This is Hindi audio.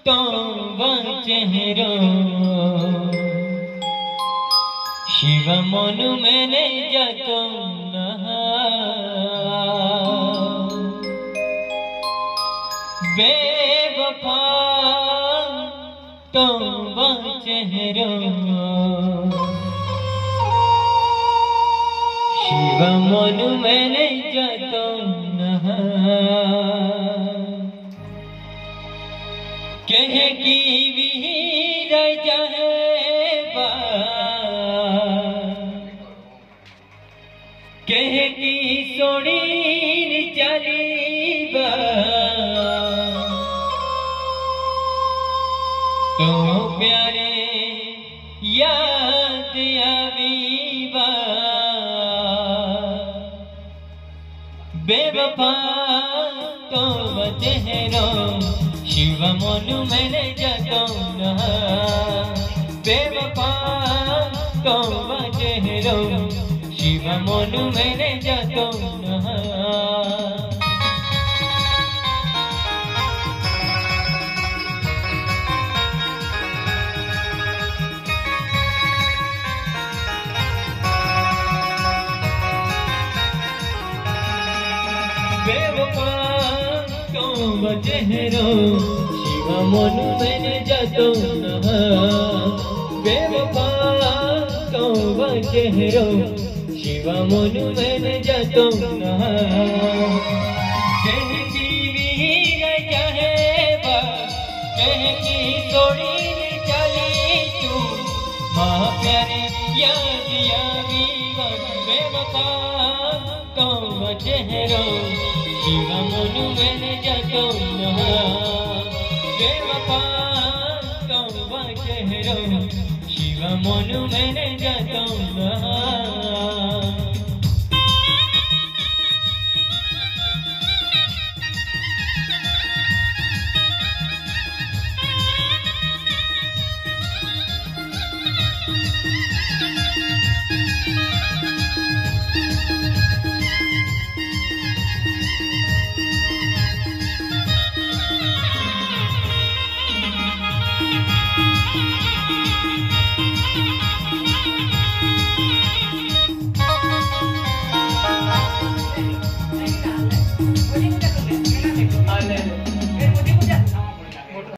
तो चेहरो शिव मनु मैंने जातो बेवफा तो चेहरो शिव मनु मैंने जातो कह की वीर जाए कह की सोड़ी चली तो प्यारे याद आवीबा बेवफा तो चेहरो शिव मनु मैंने जातो बेवफा तो चेहरो शिव मनु मैंने जातो बेवफा तो चेहरो शिव मनु मैंने जातो बेवफा तो चेहरो शिव मनु मैंने जातो कह की वीर चाहे कह की सोड़ी चली तू माँ प्यारे याद आवी बेवफा तो चेहरो शिव मनु मैंने जातो बेवफा तो चेहरो शिव मनु मैंने जातो